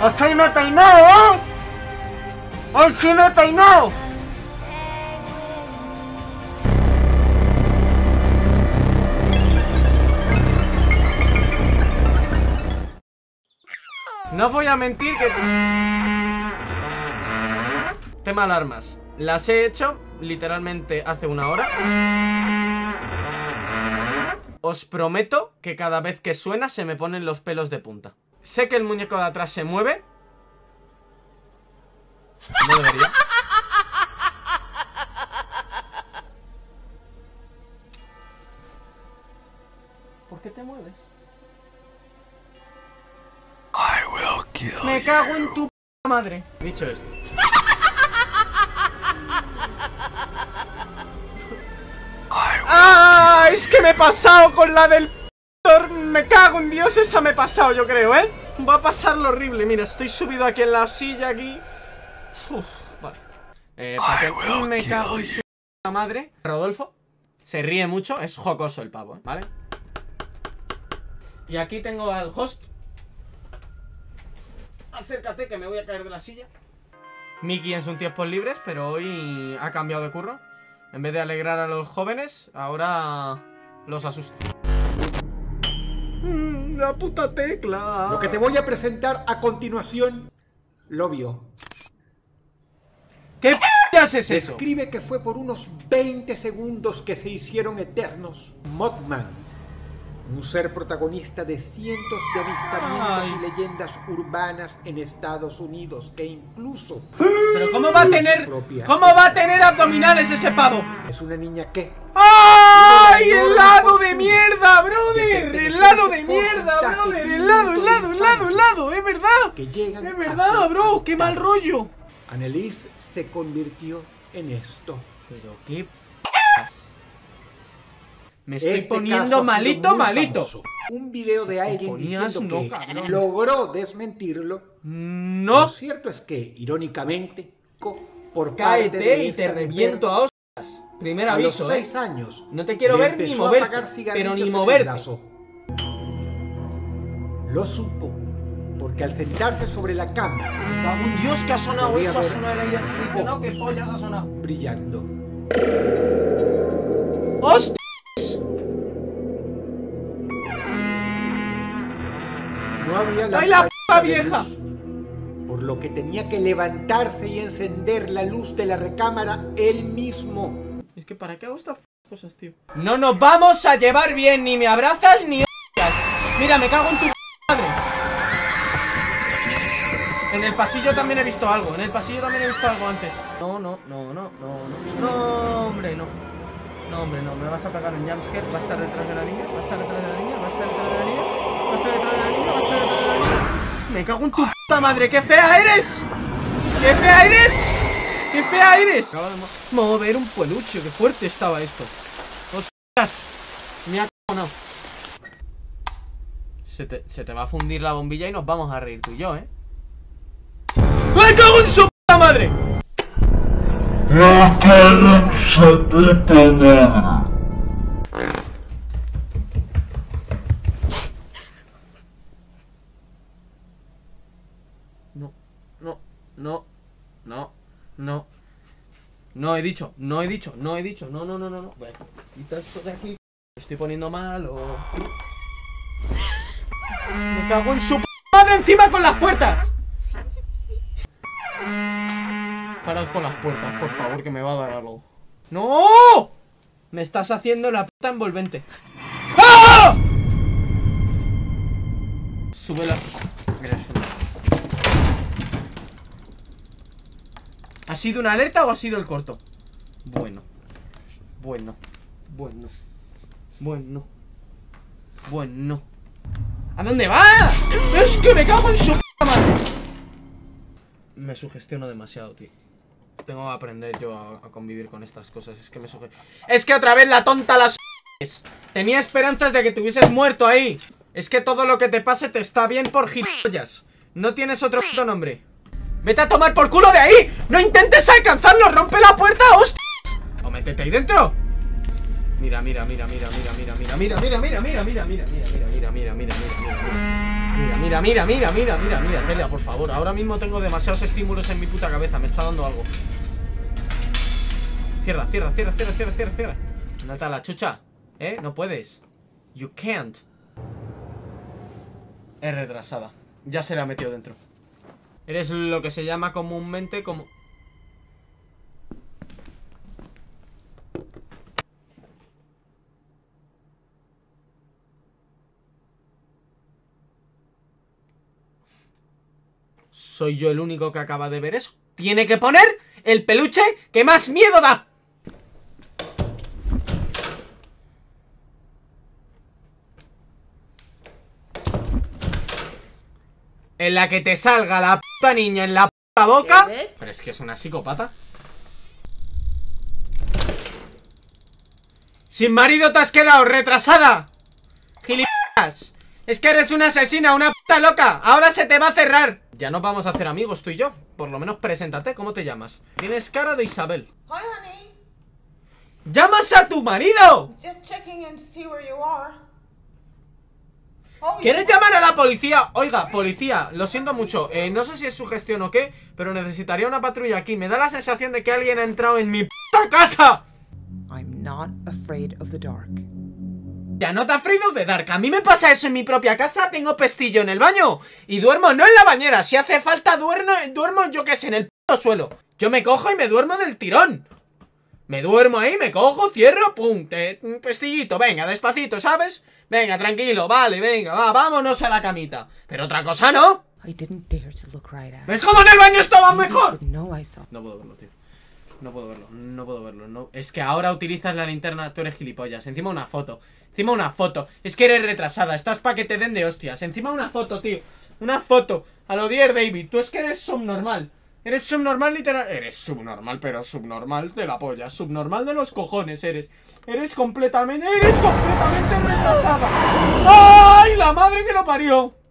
¡Así me peinó, eh! ¡Hoy sí me peinó! No voy a mentir que... Tema alarmas. Las he hecho literalmente hace una hora. Os prometo que cada vez que suena se me ponen los pelos de punta. Sé que el muñeco de atrás se mueve. No debería. ¿Por qué te mueves? Me cago en tu madre. Dicho esto, ¡ah! Es que me he pasado con la del... Me cago en Dios, esa me he pasado, yo creo, ¿eh? Va a pasar lo horrible. Mira, estoy subido aquí en la silla, aquí. Uf, vale. Me cago en su madre. Rodolfo se ríe mucho, es jocoso el pavo, ¿eh? ¿Vale? Y aquí tengo al host. Acércate que me voy a caer de la silla. Mickey en sus tiempos libres, pero hoy ha cambiado de curro. En vez de alegrar a los jóvenes, ahora los asusta. La puta tecla. Lo que te voy a presentar a continuación, lo vio. ¿Qué p***as es eso? Describe que fue por unos 20 segundos que se hicieron eternos. Mothman, un ser protagonista de cientos de avistamientos y leyendas urbanas en Estados Unidos, que incluso... Pero ¿cómo va a tener abdominales ese pavo? Es una niña que... ¡Ay! ¡Helado de mierda, brother! ¡Helado de mierda, brother! ¡Helado! ¡Es verdad! ¡Es verdad, bro! ¡Qué mal rollo! Anneliese se convirtió en esto. Pero qué p***as. Me estoy poniendo malito. Un video de alguien diciendo que cabrón. logró desmentirlo. No. Lo cierto es que, irónicamente, por parte Cáete de y esta te reviento a hostias. Primer aviso, a los 6 años, no te quiero le ver ni empezó a moverte, pagar cigarrillos pero ni en el moverte. brazo. Lo supo porque al sentarse sobre la cama, ¡Un Dios que ha sonado podía eso! Ha ver sonado el aire. sus No, que ojos pollas ha sonado. brillando. ¡Hostia! No había ¡Ay, la puta de vieja! luz, por lo que tenía que levantarse y encender la luz de la recámara él mismo. Es que ¿para qué hago estas cosas, tío? No nos vamos a llevar bien, ni me abrazas ni hostias. Mira, me cago en tu madre. En el pasillo también he visto algo. antes. No, hombre, no. No, hombre, no. Me vas a pegar un jumpscare. Va a estar detrás de la niña. Me cago en tu puta madre. ¡Qué fea eres! ¡Qué fea eres! Acabo de mover un peluche. ¡Qué fuerte estaba esto! ¡Hostias! Me ha cagonado. Se te va a fundir la bombilla y nos vamos a reír tú y yo, ¿eh? ¡Me cago en su puta madre! ¡Me cago en su puta madre! No he dicho. No. Bueno, quita esto de aquí. Me estoy poniendo mal o... Me cago en su madre encima con las puertas. Parad con las puertas, por favor, que me va a dar algo. ¡No! Me estás haciendo la puta envolvente. ¡Ah! Súbela. Mira, sube. ¿Ha sido una alerta o ha sido el corto? Bueno. ¿A dónde vas? ¡Es que me cago en su puta madre! Me sugestiono demasiado, tío. Tengo que aprender yo a convivir con estas cosas. Es que otra vez la tonta las... Tenía esperanzas de que te hubieses muerto ahí. Es que todo lo que te pase te está bien por gilipollas. No tienes otro puto nombre. ¡Vete a tomar por culo de ahí! ¡No intentes alcanzarlo! ¡Rompe la puerta, hostia! ¡O métete ahí dentro! Mira. Mira, Celia, por favor. Ahora mismo tengo demasiados estímulos en mi puta cabeza. Me está dando algo. Cierra. ¿Dónde está la chucha? No puedes. You can't. Es retrasada. Ya se la ha metido dentro. Eres lo que se llama comúnmente como... ¿Soy yo el único que acaba de ver eso? Tiene que poner el peluche que más miedo da. En la que te salga la puta niña en la puta boca. Pero es que es una psicópata. Sin marido te has quedado, retrasada. Gilipollas. Es que eres una asesina, una puta loca. Ahora se te va a cerrar. Ya nos vamos a hacer amigos tú y yo. Por lo menos preséntate, ¿cómo te llamas? Tienes cara de Isabel. Hi, honey. ¡Llamas a tu marido! Just checking in to see where you are. ¿Quieres llamar a la policía? Oiga, policía, lo siento mucho. No sé si es su gestión o qué, pero necesitaría una patrulla aquí. Me da la sensación de que alguien ha entrado en mi puta casa. I'm not afraid of the dark. Ya no te afraid of the dark. A mí me pasa eso en mi propia casa. Tengo pestillo en el baño y duermo no en la bañera. Si hace falta duermo yo que sé, en el puto suelo. Yo me cojo y me duermo del tirón. Me duermo ahí, me cojo, cierro, pum, un pestillito, venga, despacito, ¿sabes? Venga, tranquilo, vale, venga, vámonos a la camita. Pero otra cosa no. ¿Ves cómo en el baño estaba mejor? No puedo verlo, tío. No puedo verlo. No. Es que ahora utilizas la linterna, tú eres gilipollas. Encima una foto. Es que eres retrasada, estás pa' que te den de hostias. Encima una foto, tío. Una foto. A lo Dear David, tú es que eres subnormal. Eres subnormal literal. Eres subnormal, pero subnormal de la polla. Subnormal de los cojones eres. Eres completamente retrasada. ¡Ay, la madre que lo parió!